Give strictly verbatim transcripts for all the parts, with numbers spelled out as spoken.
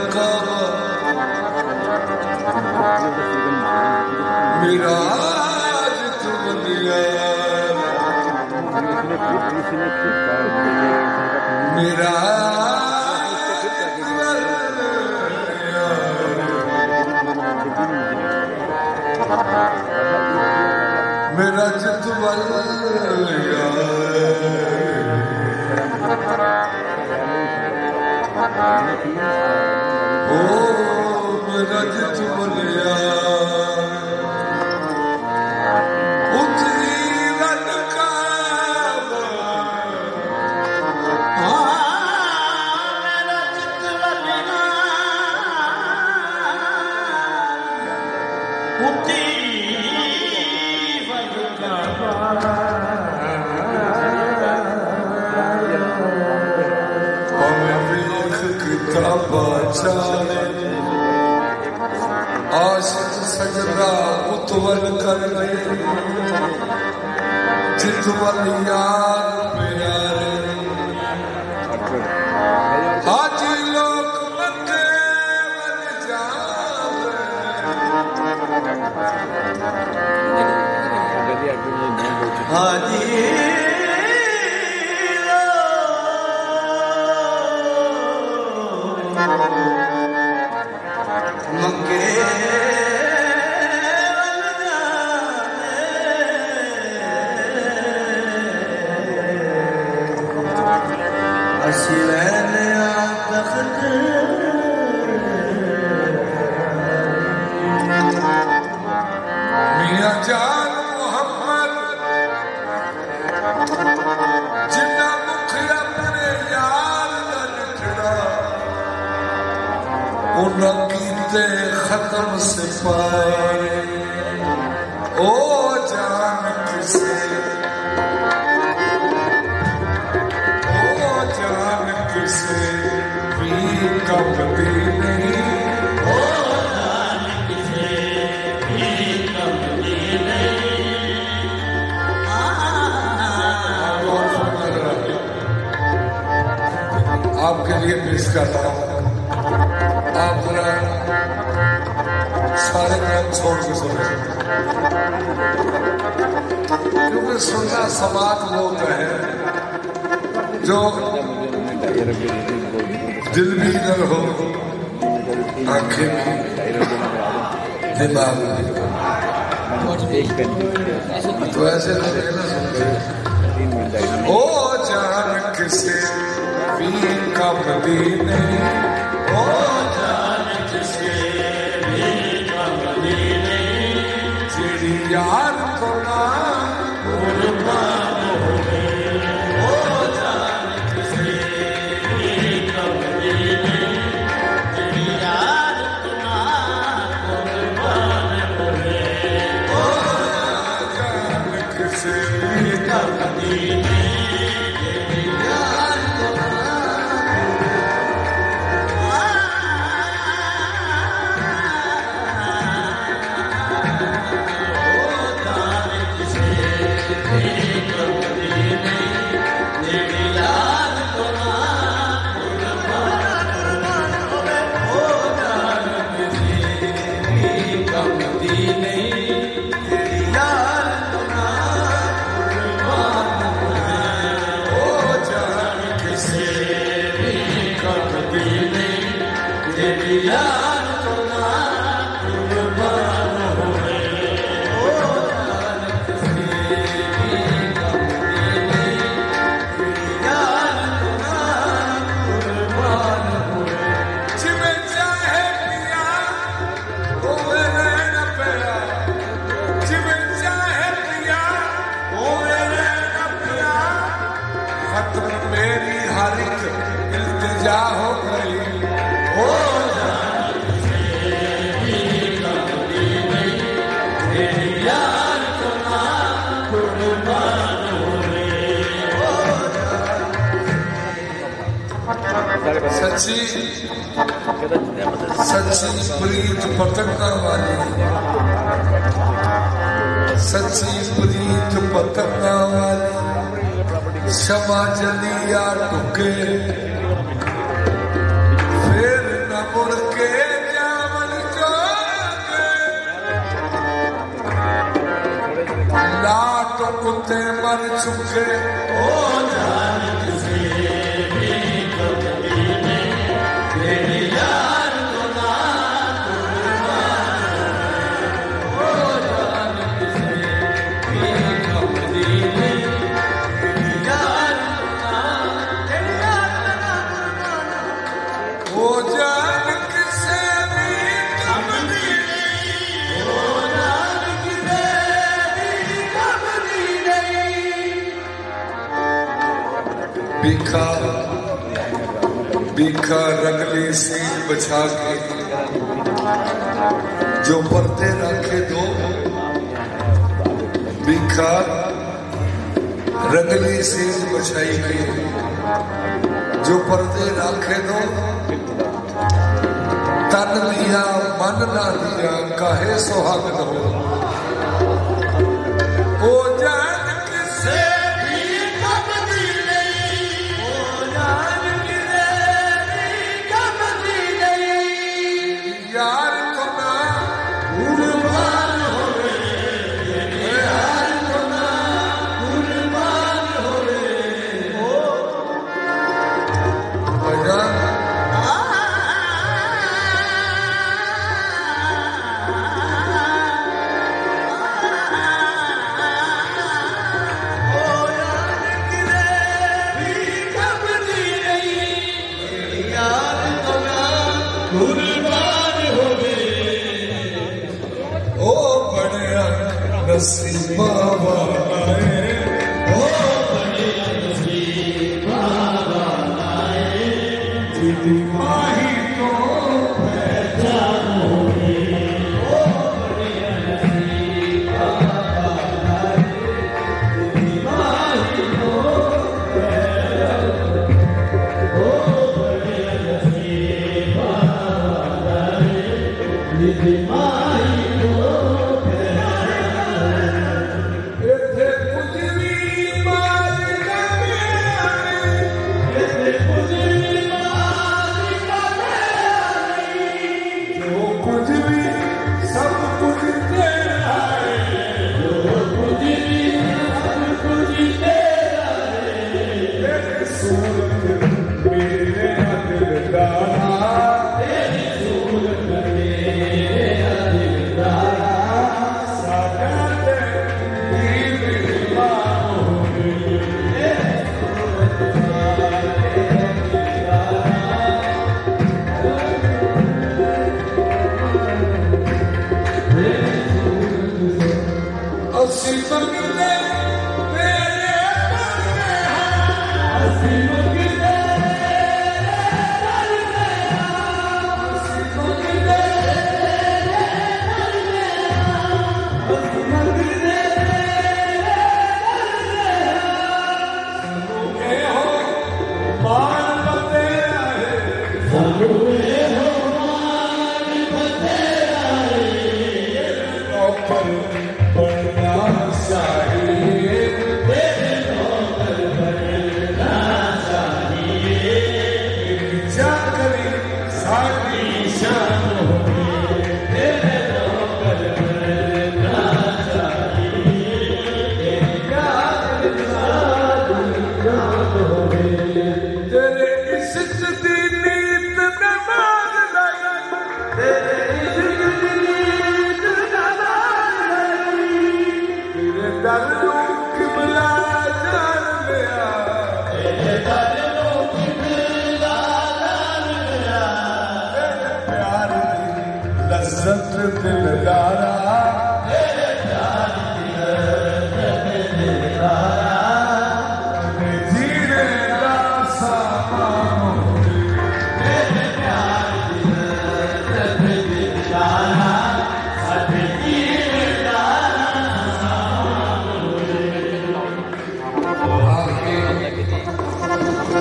काबा मेरा आज तू बनिया मेरा मेरा जितवल ओ मेरा जितवल आशिक सजदा उतवल कर गए जितवल यार प्यारे हाजी लोग मक्के वल जावे हाजी मक्के अशरैन आतखत मियां जान मोहम्मद जिन्ना मुखिया अपने यार दा लिखड़ा उन्ना कीते खत्म से पारे ओ जान किसे कभी नहीं ओ जान किसे भी कभी नहीं आपके लिए पेश करता हूँ आप जरा सारे काम छोड़ के सुने क्योंकि सुनना समाज लोग है जो दिल भी इधर हो आंखें भी दिमाग भी तो ऐसे लगेगा ना सुनते ओ जान किसे भी कभी नहीं ओ जान किसे भी कभी नहीं तेरी यार को ना कुर्बान सच्ची सच्ची प्रीत पतंगा वाली सच्ची प्रीत पतंगा वाली क्षमा जलिया टुके फिर न मुड़ के ओ जान किसे भी कभी नहीं तेरे यार को ना ओ जान किसे भी कभी नहीं तेरे यार को ना तेरे यार को ना ओ जान किसे भी कभी नहीं ओ जान किसे बीखा बीखा रंगली सीट बछा के जो पर्दे रखे दो बीखा रंगली सीट बछाई गई जो पर्दे रखे दो तन दिया मन ना दिया काहे सुहागन हो ओ जान किसे यार को ना कुर्बान होवे यार को ना कुर्बान होवे ओ भैया ओ यार किरे भी कभी नहीं यार को ना कुर्बान ओ बड़े नसीबा वाला है ओ बड़े नसीबा वाला है जिदी माही को पहचानोगे ओ बड़े नसीबा वाला है जिदी माही को पहचानोगे ओ बड़े नसीबा वाला है जिदी माही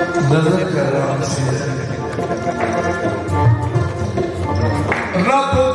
नजर कर रहा हूं रब